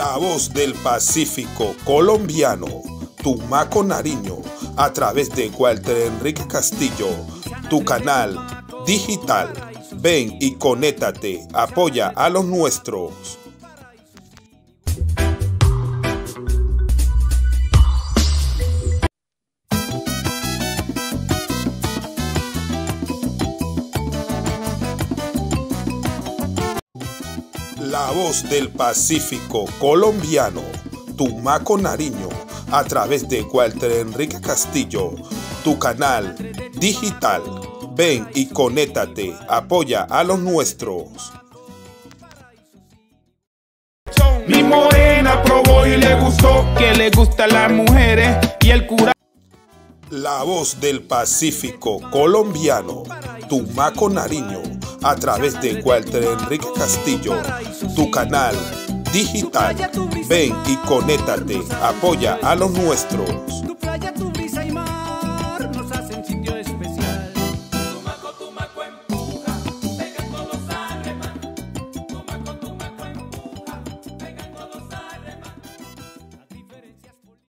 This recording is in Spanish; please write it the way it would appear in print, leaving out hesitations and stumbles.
La voz del Pacífico colombiano, Tumaco Nariño, a través de Walter Enrique Castillo, tu canal digital. Ven y conéctate, apoya a los nuestros. La voz del Pacífico colombiano, Tumaco Nariño, a través de Walter Enrique Castillo, tu canal digital. Ven y conéctate, apoya a los nuestros. Mi morena probó y le gustó, que le gustan las mujeres y el cura. La voz del Pacífico colombiano, Tumaco Nariño, a través de Walter Enrique Castillo, tu canal digital. Ven y conéctate, apoya a los nuestros.